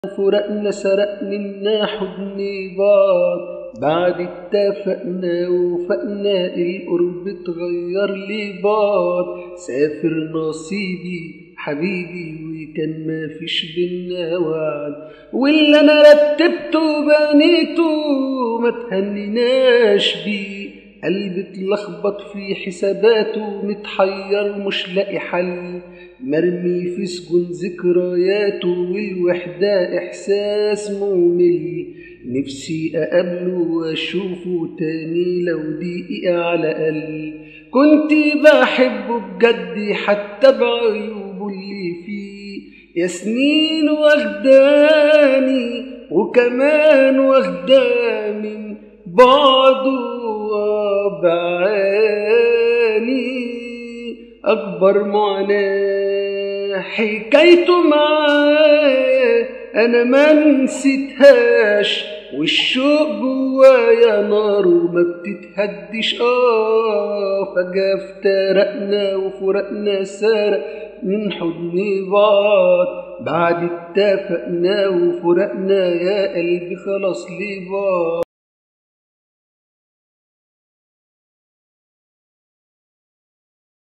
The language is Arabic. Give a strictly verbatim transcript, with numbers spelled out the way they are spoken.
فرقنا سرق منا حضن بعض، بعد اتفقنا وفقنا القرب اتغير لبعض. سافر نصيبي حبيبي وكان مفيش بينا وعد، واللي انا رتبته وبنيته ما تهنيناش بيه. قلبي اتلخبط في حساباته متحير مش لاقي حل، مرمي في سجون ذكرياته والوحدة احساس ممل. نفسي اقابله واشوفه تاني لو دقيقة على الاقل. كنت بحبه بجد حتى بعيوبه اللي فيه، يا سنين واخداني وكمان واخدا من بعضه بعاني. أكبر معاناة حكايته معاه أنا ما نسيتهاش، والشوق جوايا نار وما بتتهدش. آه فجأة افترقنا وفرقنا سرق من حضن بعض، بعد اتفقنا وفرقنا يا قلبي خلاص لبعض.